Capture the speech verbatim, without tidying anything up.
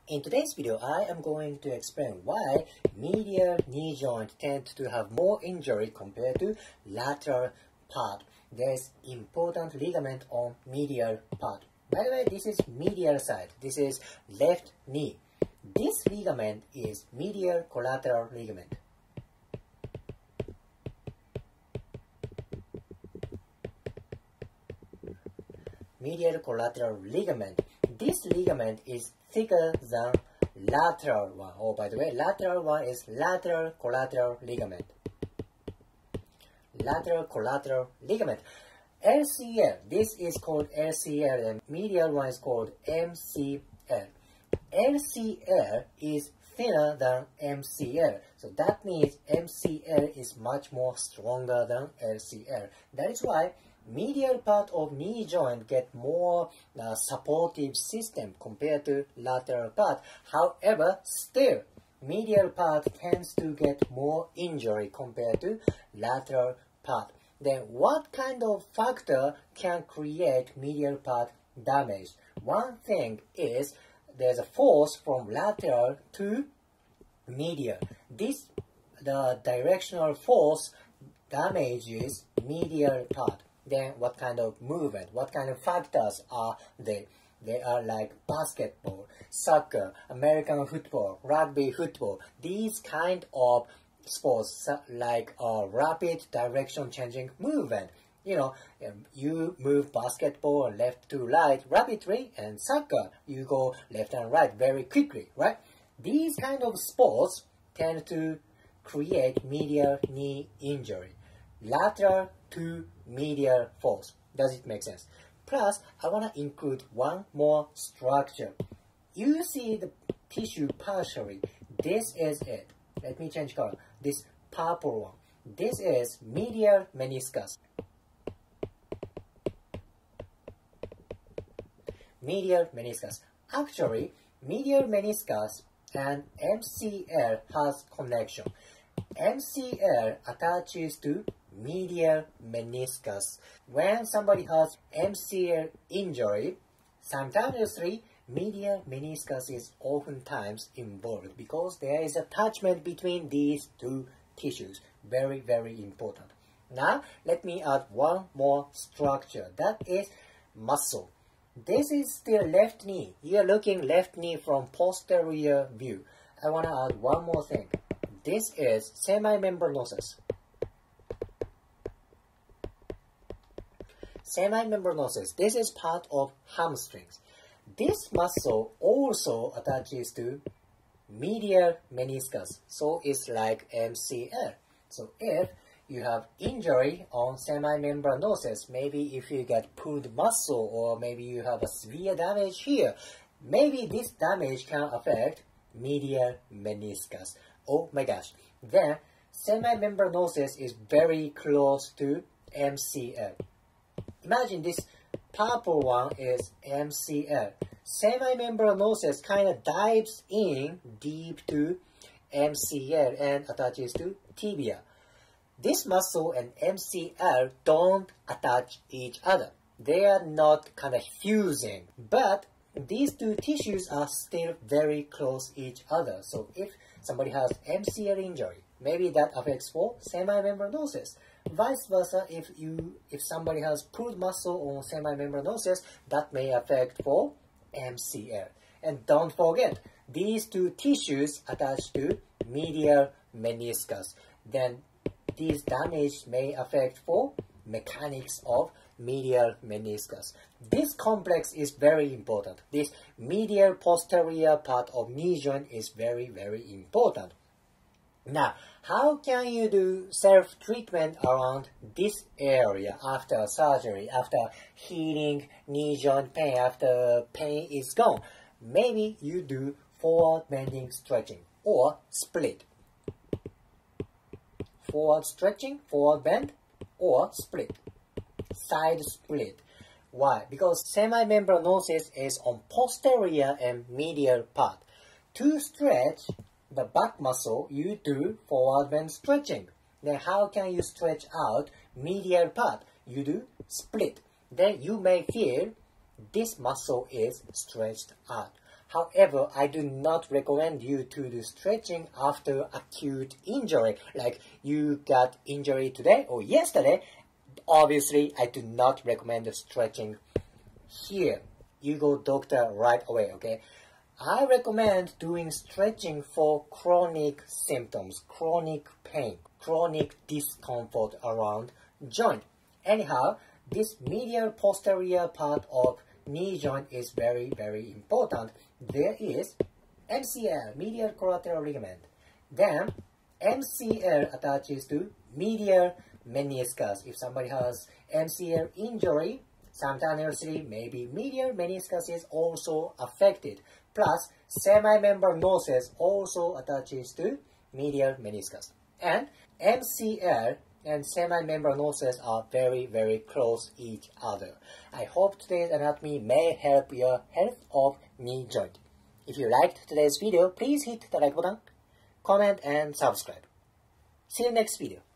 In today's video, I am going to explain why medial knee joint tend to have more injury compared to lateral part. There's important ligament on medial part. By the way, this is medial side. This is left knee. This ligament is medial collateral ligament. Medial collateral ligament. This ligament is thicker than lateral one. Oh, by the way, lateral one is lateral collateral ligament. Lateral collateral ligament. L C L. This is called L C L and medial one is called M C L. L C L is thinner than M C L. So that means M C L is much more stronger than L C L. That is why medial part of knee joint get more uh, supportive system compared to lateral part. However, still medial part tends to get more injury compared to lateral part. Then what kind of factor can create medial part damage? One thing is there's a force from lateral to medial. This the directional force damages medial part. Then what kind of movement, what kind of factors are they? They are like basketball, soccer, American football, rugby football. These kind of sports like uh, rapid direction changing movement. You know, you move basketball left to right rapidly, and soccer, you go left and right very quickly, right? These kind of sports tend to create medial knee injury. Lateral to medial force. Does it make sense? Plus, I want to include one more structure. You see the tissue partially. This is it. Let me change color. This purple one. This is medial meniscus. Medial meniscus. Actually, medial meniscus and M C L has connection. M C L attaches to medial meniscus. When somebody has M C L injury, simultaneously medial meniscus is oftentimes involved because there is attachment between these two tissues. Very, very important. Now, let me add one more structure. That is muscle. This is still left knee. You are looking left knee from posterior view. I want to add one more thing. This is semimembranosus. Semimembranosus. This is part of hamstrings. This muscle also attaches to medial meniscus. So it's like M C L. So if you have injury on semimembranosus, maybe if you get pulled muscle or maybe you have a severe damage here, maybe this damage can affect medial meniscus. Oh my gosh. Then semimembranosus is very close to M C L. Imagine this purple one is M C L. Semimembranosus kind of dives in deep to M C L and attaches to tibia. This muscle and M C L don't attach each other. They are not kind of fusing, but these two tissues are still very close each other. So if somebody has M C L injury, maybe that affects for semimembranosus. Vice versa, if you if somebody has pulled muscle on semimembranosus, that may affect for M C L. And don't forget, these two tissues attach to medial meniscus. Then these damage may affect for mechanics of medial meniscus. This complex is very important. This medial posterior part of knee joint is very, very important. Now, how can you do self-treatment around this area after surgery, after healing knee joint pain, after pain is gone? Maybe you do forward bending stretching or split. Forward stretching, forward bend, or split. Side split. Why? Because semimembranosus is on posterior and medial part. To stretch the back muscle, you do forward bend stretching. Then how can you stretch out medial part? You do split. Then you may feel this muscle is stretched out. However, I do not recommend you to do stretching after acute injury, like you got injury today or yesterday. Obviously, I do not recommend stretching here. You go doctor right away, okay? I recommend doing stretching for chronic symptoms, chronic pain, chronic discomfort around joint. Anyhow, this medial posterior part of knee joint is very, very important. There is M C L, medial collateral ligament. Then M C L attaches to medial meniscus. If somebody has M C L injury, simultaneously maybe medial meniscus is also affected. Plus, semimembranosus also attaches to medial meniscus. And M C L and semimembranosus are very, very close each other. I hope today's anatomy may help your health of knee joint. If you liked today's video, please hit the like button, comment, and subscribe. See you next video.